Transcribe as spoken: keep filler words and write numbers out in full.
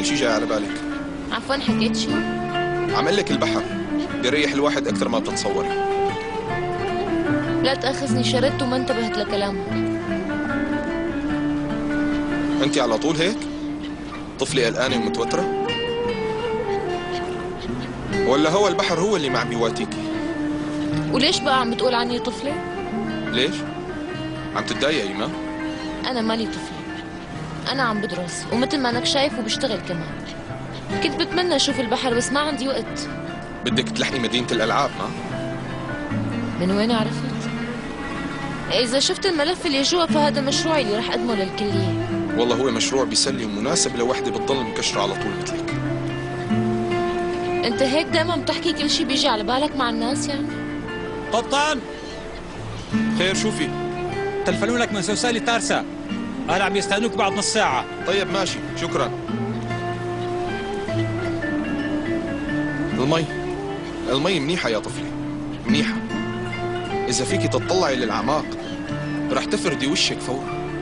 أي شيء جاي على بالك؟ عفوا حكيت شو؟ عم لك البحر بيريح الواحد أكثر ما بتتصوري. لا تأخذني، شردت وما انتبهت لكلامك. أنت على طول هيك؟ طفلة قلقانة ومتوترة؟ ولا هو البحر هو اللي ما عم بيواتيكي؟ وليش بقى عم بتقول عني طفلة؟ ليش؟ عم تتضايقي ما؟ أنا مالي طفلة، أنا عم بدرس ومثل ما أنك شايف وبشتغل كمان. كنت بتمنى أشوف البحر بس ما عندي وقت. بدك تلحقي مدينة الألعاب ما؟ من وين عرفت؟ إذا شفت الملف اللي جوا فهذا مشروعي اللي رح أقدمه للكلية. والله هو مشروع بيسلي ومناسب لوحدة بتضل مكشرة على طول مثلك. أنت هيك دائما بتحكي كل شيء بيجي على بالك مع الناس يعني؟ قبطان، خير شو في؟ تلفنوا لك من سوسالي تارسا، قال عم يستنوك بعد نص ساعة. طيب ماشي، شكرا. المي المي منيحة يا طفلي، منيحة. إذا فيكي تطلعي للأعماق رح تفردي وشك فورا.